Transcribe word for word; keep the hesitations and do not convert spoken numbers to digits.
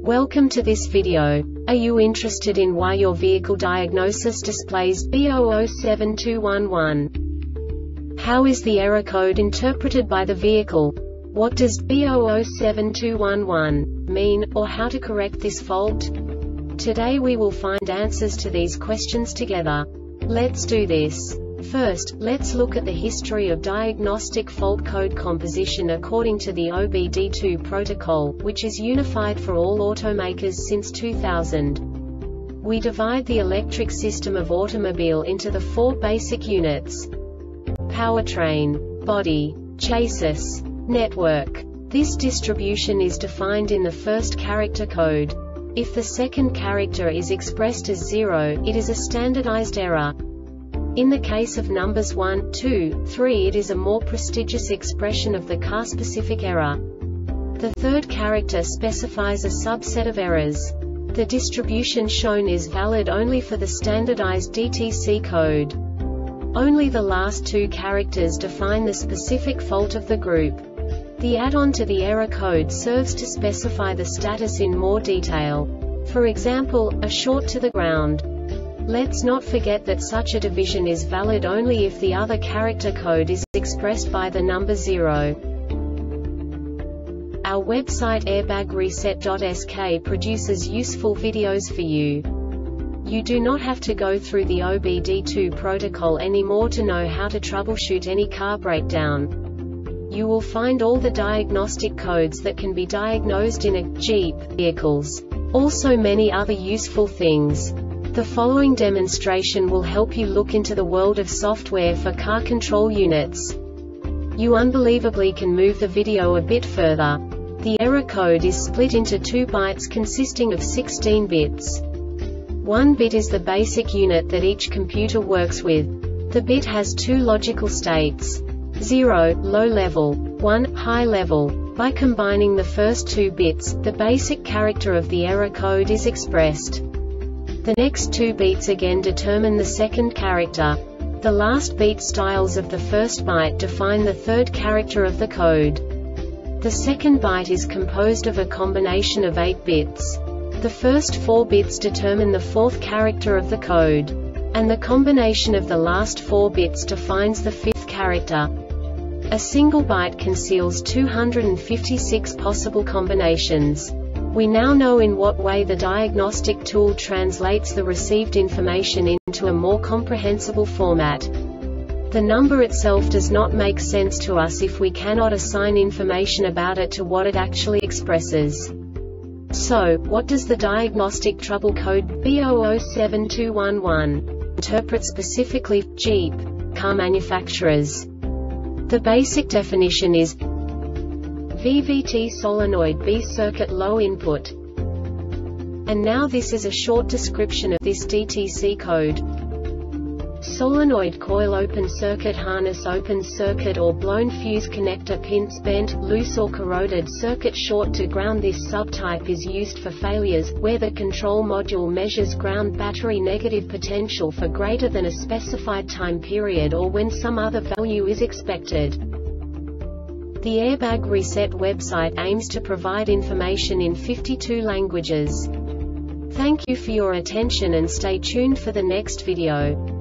Welcome to this video. Are you interested in why your vehicle diagnosis displays B zero zero seven two one one? How is the error code interpreted by the vehicle? What does B zero zero seven two one one mean, or how to correct this fault? Today we will find answers to these questions together. Let's do this. First, let's look at the history of diagnostic fault code composition according to the O B D two protocol, which is unified for all automakers since two thousand. We divide the electric system of automobile into the four basic units: powertrain, body, chassis, network. This distribution is defined in the first character code. If the second character is expressed as zero, it is a standardized error. In the case of numbers one, two, three, it is a more prestigious expression of the car-specific error. The third character specifies a subset of errors. The distribution shown is valid only for the standardized D T C code. Only the last two characters define the specific fault of the group. The add-on to the error code serves to specify the status in more detail. For example, a short to the ground. Let's not forget that such a division is valid only if the other character code is expressed by the number zero. Our website airbag reset dot S K produces useful videos for you. You do not have to go through the O B D two protocol anymore to know how to troubleshoot any car breakdown. You will find all the diagnostic codes that can be diagnosed in a Jeep vehicles. Also many other useful things. The following demonstration will help you look into the world of software for car control units. You unbelievably can move the video a bit further. The error code is split into two bytes consisting of sixteen bits. One bit is the basic unit that each computer works with. The bit has two logical states: zero, low level, one, high level. By combining the first two bits, the basic character of the error code is expressed. The next two beats again determine the second character. The last beat styles of the first byte define the third character of the code. The second byte is composed of a combination of eight bits. The first four bits determine the fourth character of the code. And the combination of the last four bits defines the fifth character. A single byte conceals two hundred fifty-six possible combinations. We now know in what way the diagnostic tool translates the received information into a more comprehensible format. The number itself does not make sense to us if we cannot assign information about it to what it actually expresses. So, what does the diagnostic trouble code B zero zero seven two one one interpret specifically for Jeep car manufacturers? The basic definition is V V T solenoid B circuit low input. And now this is a short description of this D T C code. Solenoid coil open circuit harness open circuit or blown fuse connector pins bent, loose or corroded circuit short to ground. This subtype is used for failures where the control module measures ground battery negative potential for greater than a specified time period or when some other value is expected. The Airbag Reset website aims to provide information in fifty-two languages. Thank you for your attention and stay tuned for the next video.